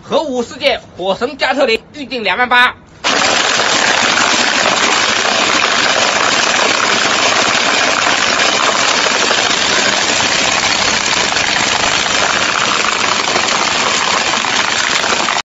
核武世界火神加特林预定28000。